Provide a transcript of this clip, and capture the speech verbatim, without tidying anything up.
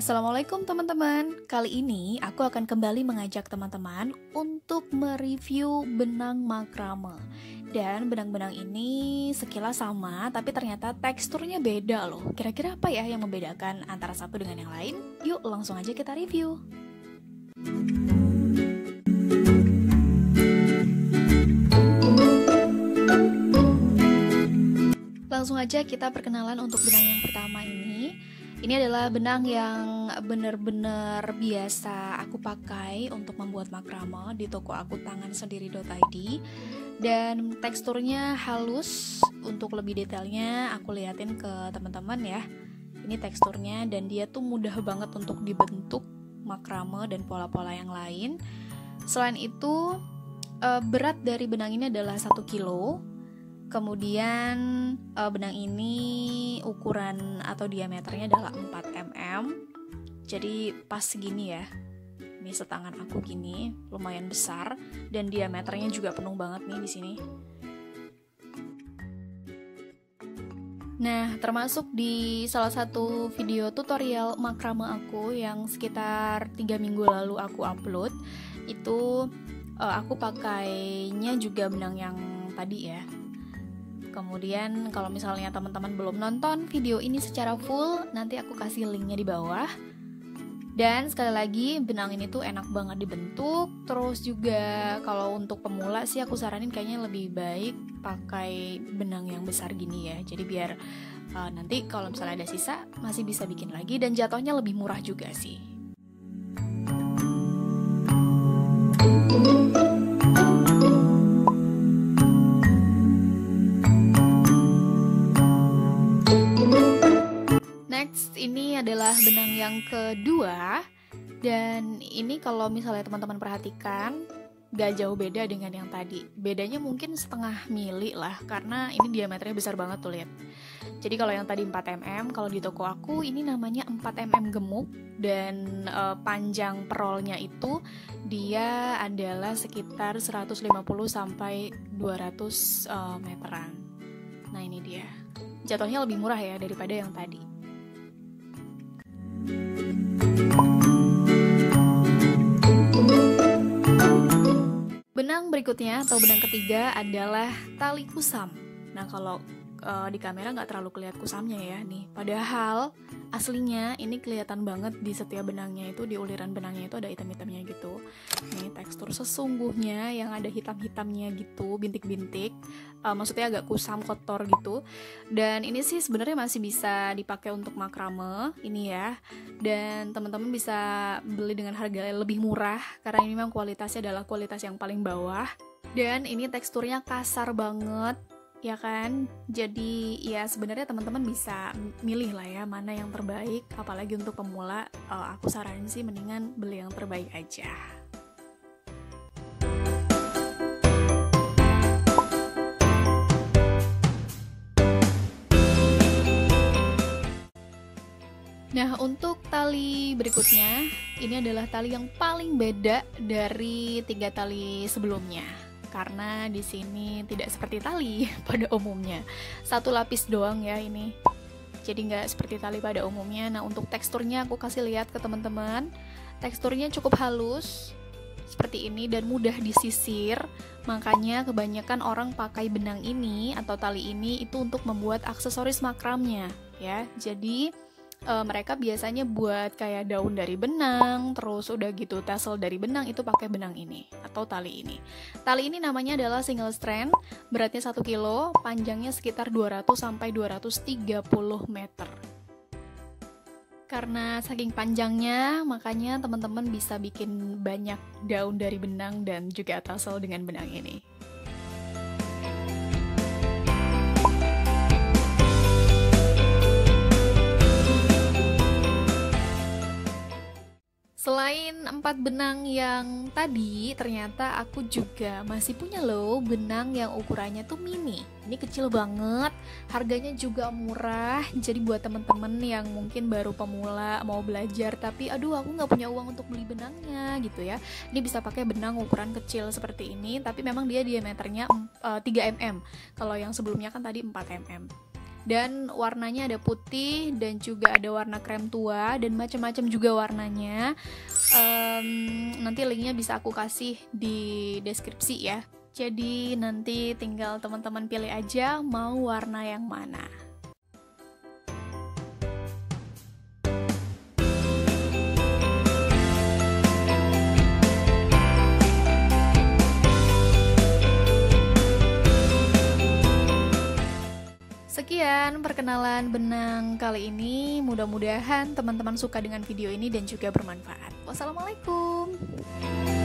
Assalamualaikum teman-teman. Kali ini aku akan kembali mengajak teman-teman untuk mereview benang makrame. Dan benang-benang ini sekilas sama, tapi ternyata teksturnya beda loh. Kira-kira apa ya yang membedakan antara satu dengan yang lain? Yuk langsung aja kita review. Langsung aja kita perkenalan untuk benang yang pertama ini. Ini adalah benang yang benar-benar biasa aku pakai untuk membuat makrame di toko aku tangan sendiri dot i d. Dan teksturnya halus. Untuk lebih detailnya aku liatin ke teman-teman ya. Ini teksturnya dan dia tuh mudah banget untuk dibentuk makrame dan pola-pola yang lain. Selain itu berat dari benang ini adalah satu kilo. Kemudian uh, benang ini ukuran atau diameternya adalah empat milimeter. Jadi pas segini ya. Ini setangan aku gini, lumayan besar dan diameternya juga penuh banget nih di sini. Nah, termasuk di salah satu video tutorial makrame aku yang sekitar tiga minggu lalu aku upload, itu uh, aku pakainya juga benang yang tadi ya. Kemudian kalau misalnya teman-teman belum nonton video ini secara full, nanti aku kasih linknya di bawah. Dan sekali lagi, benang ini tuh enak banget dibentuk. Terus juga kalau untuk pemula sih aku saranin kayaknya lebih baik pakai benang yang besar gini ya. Jadi biar uh, nanti kalau misalnya ada sisa masih bisa bikin lagi dan jatuhnya lebih murah juga sih. Next, ini adalah benang yang kedua. Dan ini kalau misalnya teman-teman perhatikan gak jauh beda dengan yang tadi. Bedanya mungkin setengah mili lah, karena ini diameternya besar banget tuh, lihat. Jadi kalau yang tadi empat milimeter, kalau di toko aku ini namanya empat milimeter gemuk. Dan e, panjang perolnya itu dia adalah sekitar seratus lima puluh sampai dua ratus e, meteran. Nah ini dia. Jatuhnya lebih murah ya daripada yang tadi. Benang berikutnya atau benang ketiga adalah tali kusam. Nah kalau uh, di kamera nggak terlalu kelihatan kusamnya ya nih. Padahal aslinya ini kelihatan banget di setiap benangnya itu, di uliran benangnya itu ada hitam-hitamnya gitu. Nih tekstur sesungguhnya yang ada hitam-hitamnya gitu, bintik-bintik. Uh, maksudnya agak kusam, kotor gitu. Dan ini sih sebenarnya masih bisa dipakai untuk makrame ini ya. Dan teman-teman bisa beli dengan harga lebih murah karena ini memang kualitasnya adalah kualitas yang paling bawah. Dan ini teksturnya kasar banget, ya kan? Jadi ya sebenarnya teman-teman bisa milih lah ya mana yang terbaik. Apalagi untuk pemula, uh, aku saranin sih mendingan beli yang terbaik aja. Nah, untuk tali berikutnya, ini adalah tali yang paling beda dari tiga tali sebelumnya. Karena di sini tidak seperti tali pada umumnya. Satu lapis doang ya ini. Jadi nggak seperti tali pada umumnya. Nah, untuk teksturnya aku kasih lihat ke teman-teman. Teksturnya cukup halus seperti ini dan mudah disisir. Makanya kebanyakan orang pakai benang ini atau tali ini itu untuk membuat aksesoris makramnya ya. Jadi E, mereka biasanya buat kayak daun dari benang, terus udah gitu tassel dari benang, itu pakai benang ini atau tali ini. Tali ini namanya adalah single strand, beratnya satu kilo, panjangnya sekitar dua ratus sampai dua ratus tiga puluh meter. Karena saking panjangnya, makanya teman-teman bisa bikin banyak daun dari benang dan juga tassel dengan benang ini. Selain empat benang yang tadi, ternyata aku juga masih punya loh benang yang ukurannya tuh mini. Ini kecil banget, harganya juga murah. Jadi buat temen-temen yang mungkin baru pemula mau belajar tapi aduh aku nggak punya uang untuk beli benangnya gitu ya, ini bisa pakai benang ukuran kecil seperti ini. Tapi memang dia diameternya uh, tiga milimeter. Kalau yang sebelumnya kan tadi empat milimeter. Dan warnanya ada putih dan juga ada warna krem tua dan macam-macam juga warnanya. um, Nanti linknya bisa aku kasih di deskripsi ya. Jadi nanti tinggal teman-teman pilih aja mau warna yang mana. Sekian perkenalan benang kali ini. Mudah-mudahan teman-teman suka dengan video ini dan juga bermanfaat. Wassalamualaikum.